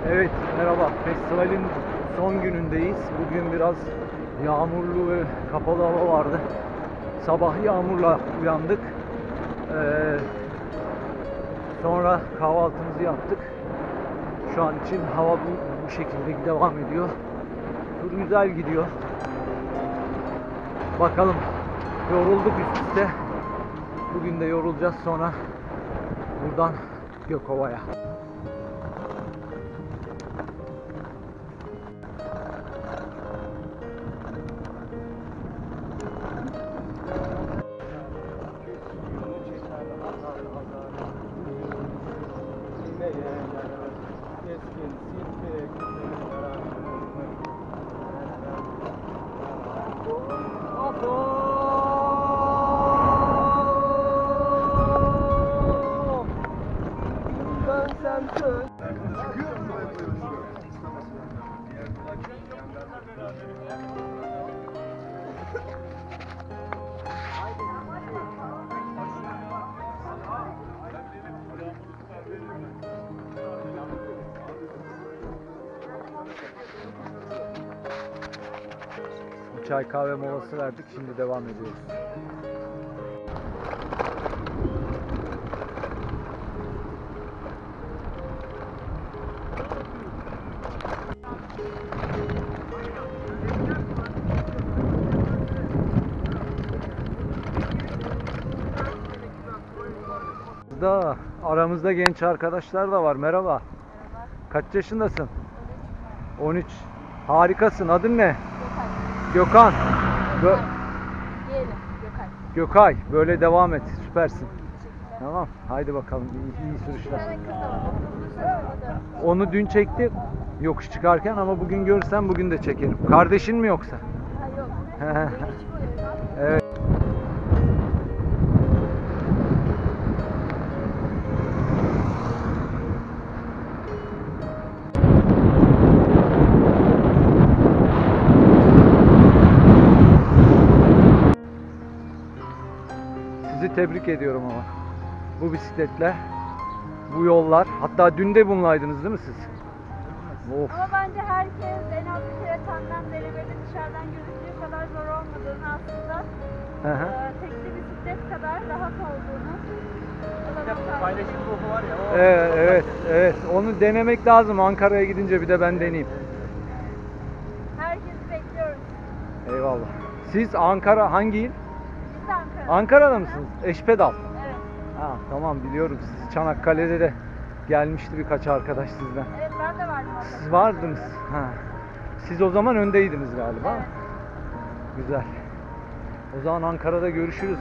Evet, merhaba. Festivalin son günündeyiz. Bugün biraz yağmurlu ve kapalı hava vardı. Sabah yağmurla uyandık. Sonra kahvaltımızı yaptık. Şu an için hava bu şekilde devam ediyor. Tur güzel gidiyor. Bakalım, yorulduk üst üste. Bugün de yorulacağız, sonra buradan Gökova'ya. Çay kahve molası verdik. Şimdi devam ediyoruz. Aramızda genç arkadaşlar da var. Merhaba. Merhaba. Kaç yaşındasın? 13. Harikasın. Adın ne? Gökay. Gökhan. Diyelim Gökay. Gökay. Böyle devam et. Süpersin. Teşekkürler. Tamam. Haydi bakalım. İyi sürüşler. Bir tane kız da var. Oturdu. Onu dün çektim yokuş çıkarken, ama bugün görürsem bugün de çekerim. Kardeşin mi yoksa? Ha yok. Benim küçük oluyor. Evet. Sizi tebrik ediyorum ama. Bu bisikletle, bu yollar. Hatta dün de bunlaydınız değil mi siz? Of. Ama bence herkes en az bir kere tandem denemeli, dışarıdan gözüktüğü kadar zor olmadığını aslında tekli bisiklet kadar rahat olduğunu. Paylaşım ruhu var ya. O Evet. Onu denemek lazım. Ankara'ya gidince bir de ben deneyeyim. Herkesi bekliyoruz. Eyvallah. Siz Ankara hangi il? Biz de Ankara'da. Ankara'da mısınız? Eşpedal. Evet. Ha, tamam, biliyorum sizi. Çanakkale'de de gelmişti birkaç arkadaş sizden. Evet, ben de vardım orada. Siz vardınız. Ha. Siz o zaman öndeydiniz galiba. Evet. Güzel. O zaman Ankara'da görüşürüz.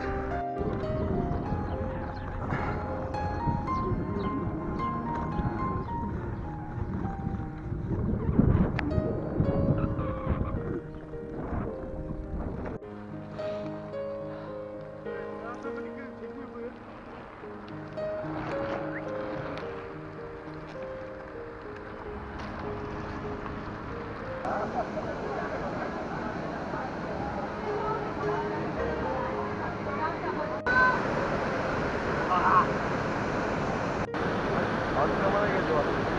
antrenmana geliyor.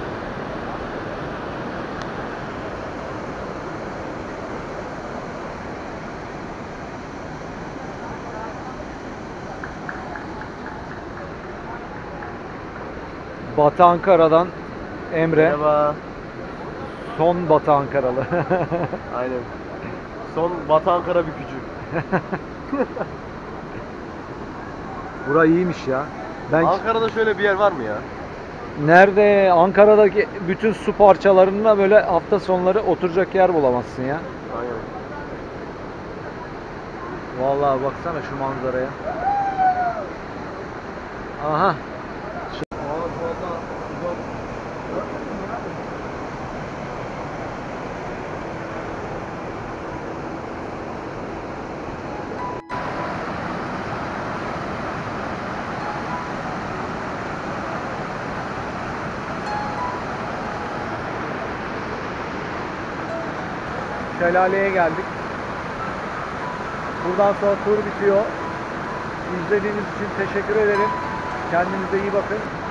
Batı Ankara'dan Emre. Merhaba. Son Batı Ankaralı. Aynen. Son Batı Ankara bükücü. Bura iyiymiş ya. Ben Ankara'da şöyle bir yer var mı ya? nerede, Ankara'daki bütün su parçalarında böyle hafta sonları oturacak yer bulamazsın ya. Aynen. Vallahi baksana şu manzaraya. Aha. Şelaleye geldik. Buradan sonra tur bitiyor. İzlediğiniz için teşekkür ederim. Kendinize iyi bakın.